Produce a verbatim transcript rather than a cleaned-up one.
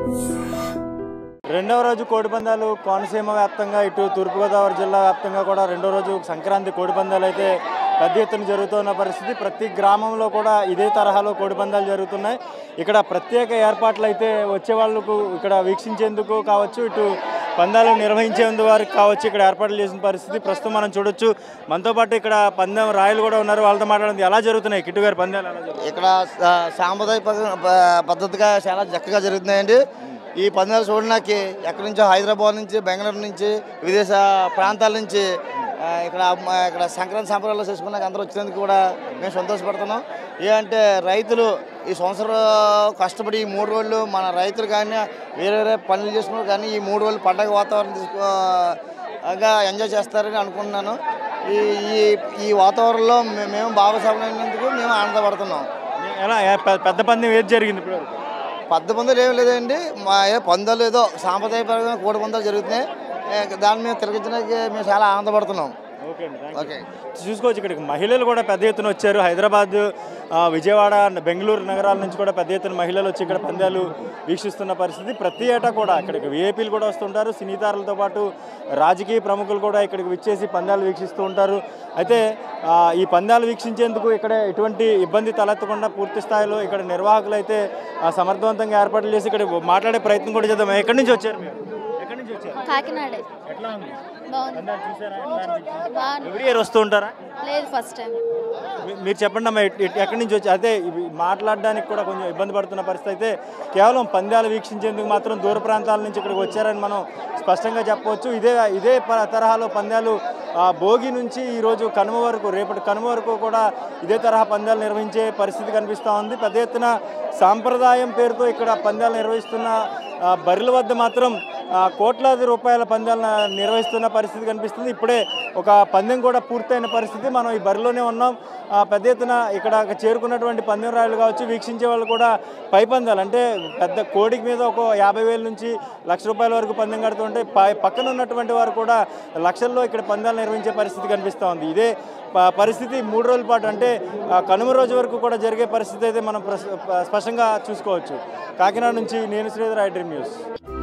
రెండవ రోజు కోడిపందాలు కోనసీమ వ్యాప్తంగా ఇటు తూర్పుగోదావరి జిల్లా వ్యాప్తంగా కూడా రెండో రోజు సంక్రాంతి కోడిపందాలు అయితే పెద్ద ఎత్తున జరుగుతున్న పరిస్థితి. ప్రతి గ్రామంలో కూడా ఇదే తరహాలో కోడిపందాలు జరుగుతున్నాయి. ఇక్కడ ప్రత్యేక ఏర్పాట్లు అయితే వచ్చే వాళ్ళకు ఇక్కడ వీక్షించేందుకు కావచ్చు, ఇటు పందాలు నిర్వహించేందుకు వారికి కావచ్చు ఇక్కడ ఏర్పాట్లు చేసిన పరిస్థితి ప్రస్తుతం మనం చూడొచ్చు. మనతో పాటు ఇక్కడ పందెం రాయలు కూడా ఉన్నారు, వాళ్ళతో మాట్లాడింది ఎలా జరుగుతున్నాయి కిట్టు గారు పందాలు? ఇక్కడ సాంప్రదాయ పద్ధతిగా చాలా చక్కగా జరుగుతున్నాయండి. ఈ పందాలు చూడడానికి ఎక్కడి నుంచో హైదరాబాద్ నుంచి, బెంగళూరు నుంచి, విదేశ ప్రాంతాల నుంచి ఇక్కడ ఇక్కడ సంక్రాంతి సంబరాలు చేసుకున్నాక అందరూ వచ్చినందుకు కూడా మేము సంతోషపడుతున్నాం. ఏంటంటే రైతులు ఈ సంవత్సరం కష్టపడి ఈ మూడు రోజులు మన రైతులు కానీ వేరే వేరే పనులు చేసుకున్నారు కానీ ఈ మూడు రోజులు పండగ వాతావరణం తీసుకోగా ఎంజాయ్ చేస్తారని అనుకుంటున్నాను. ఈ ఈ ఈ వాతావరణంలో మేము భాగస్వామ్యమైనందుకు మేము ఆనందపడుతున్నాం. ఎలా పెద్ద పందెం ఏది జరిగింది ఇప్పుడు? పెద్ద పందాలు ఏమి లేదండి, మా ఏ పందాలు ఏదో సాంప్రదాయపరంగా కోడి పందాలు జరుగుతున్నాయి. దాన్ని మేము తిరగించడానికి మేము చాలా ఆనందపడుతున్నాం. ఓకే ఓకే చూసుకోవచ్చు ఇక్కడికి మహిళలు కూడా పెద్ద ఎత్తున వచ్చారు. హైదరాబాద్, విజయవాడ, బెంగళూరు నగరాల నుంచి కూడా పెద్ద ఎత్తున మహిళలు వచ్చి ఇక్కడ పందాలు వీక్షిస్తున్న పరిస్థితి. ప్రతి ఏటా కూడా ఇక్కడికి విఐపీలు కూడా వస్తుంటారు. సినీతారులతో పాటు రాజకీయ ప్రముఖులు కూడా ఇక్కడికి విచ్చేసి పందాలు వీక్షిస్తూ ఉంటారు. అయితే ఈ పందాలు వీక్షించేందుకు ఇక్కడ ఎటువంటి ఇబ్బంది తలెత్తకుండా పూర్తి స్థాయిలో ఇక్కడ నిర్వాహకులు అయితే సమర్థవంతంగా ఏర్పాట్లు చేసి ఇక్కడ మాట్లాడే ప్రయత్నం కూడా చేద్దాం. ఎక్కడి నుంచి వచ్చారు మీరు? ఎక్కడి నుంచి వచ్చారు? కాకినాడ. ఎట్లా ఉంది? ఎవ్రీ ఇయర్ వస్తూ ఉంటారా? లేదు, ఫస్ట్ టైం. మీరు చెప్పండి అమ్మా, ఎక్కడి నుంచి వచ్చి? అయితే మాట్లాడడానికి కూడా కొంచెం ఇబ్బంది పడుతున్న పరిస్థితి. అయితే కేవలం పందాలు వీక్షించేందుకు మాత్రం దూర ప్రాంతాల నుంచి ఇక్కడికి వచ్చారని మనం స్పష్టంగా చెప్పవచ్చు. ఇదే ఇదే తరహాలో పందాలు భోగి నుంచి ఈరోజు కనుమ వరకు, రేపటి కనుమ వరకు కూడా ఇదే తరహా పందాలు నిర్వహించే పరిస్థితి కనిపిస్తూ ఉంది. పెద్ద ఎత్తున సాంప్రదాయం పేరుతో ఇక్కడ పందాలు నిర్వహిస్తున్న బర్రెల వద్ద మాత్రం కోట్లాది రూపాయల పందాలను నిర్వహిస్తున్న పరిస్థితి కనిపిస్తుంది. ఇప్పుడే ఒక పందెం కూడా పూర్తయిన పరిస్థితి. మనం ఈ బరిలోనే ఉన్నాం. పెద్ద ఎత్తున ఇక్కడ చేరుకున్నటువంటి పందెం రాయలు కావచ్చు, వీక్షించే వాళ్ళు కూడా పై పందాలు అంటే పెద్ద కోడికి మీద ఒక యాభై వేల నుంచి లక్ష రూపాయల వరకు పందెం కడుతుంటే పక్కన ఉన్నటువంటి వారు కూడా లక్షల్లో ఇక్కడ పందాలు నిర్వహించే పరిస్థితి కనిపిస్తూ ఉంది. ఇదే పరిస్థితి మూడు రోజుల పాటు అంటే కనుమ రోజు వరకు కూడా జరిగే పరిస్థితి అయితే మనం స్పష్టంగా చూసుకోవచ్చు. కాకినాడ నుంచి నేను శ్రీధర్, ఐ డ్రీమ్ న్యూస్.